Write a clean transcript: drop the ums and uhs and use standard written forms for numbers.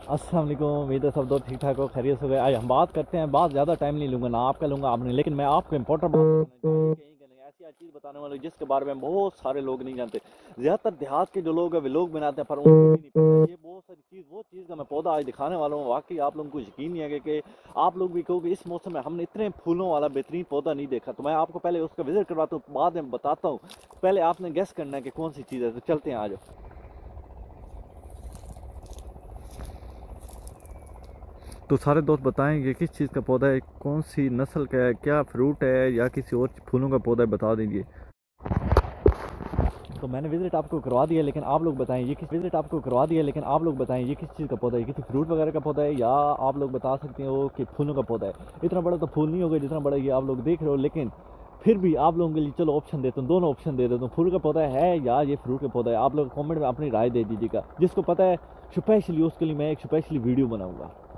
अस्सलाम वालेकुम, उम्मीद है सब दोस्त ठीक ठाक हो, खैरियत से हो गए। आज हम बात करते हैं, बात ज़्यादा टाइम नहीं लूँगा, ना आपका लूँगा आपने, लेकिन मैं आपको इंपॉर्टेंट बात कहीं कहीं ऐसी चीज़ बताने वाला हूँ जिसके बारे में बहुत सारे लोग नहीं जानते। ज़्यादातर देहात के जो लोग हैं वे लोग बनाते हैं, पर उनको भी नहीं पता। ये बहुत सारी चीज़, वो चीज़ का मैं पौधा आज दिखाने वाला हूँ। वाकई आप लोगों को यकीन नहीं है कि आप लोग भी कहोगे इस मौसम में हमने इतने फूलों वाला बेहतरीन पौधा नहीं देखा। तो मैं आपको पहले उसका विजिट करवाता हूँ, बाद में बताता हूँ। पहले आपने गेस करना है कि कौन सी चीज़ है, तो चलते हैं आज। तो सारे दोस्त बताएं ये किस चीज़ का पौधा है, कौन सी नस्ल का है, क्या फ्रूट है या किसी और फूलों का पौधा है, बता दीजिए। तो मैंने विजिट आपको करवा दिया, लेकिन आप लोग बताएं ये किस विजिट आपको करवा दिया, लेकिन आप लोग बताएं ये किस चीज़ का पौधा है, किसी फ्रूट वगैरह का पौधा है, या आप लोग बता सकते हो कि फूलों का पौधा है। इतना बड़ा तो फूल नहीं होगा जितना बड़ा ये आप लोग देख रहे हो, लेकिन फिर भी आप लोगों के लिए चलो ऑप्शन देता हूँ, दोनों ऑप्शन दे देता हूँ। फूल का पौधा है या ये फ्रूट का पौधा है, आप लोग कमेंट में अपनी राय दे दीजिएगा। जिसको पता है स्पेशली उसके लिए मैं एक स्पेशली वीडियो बनाऊंगा।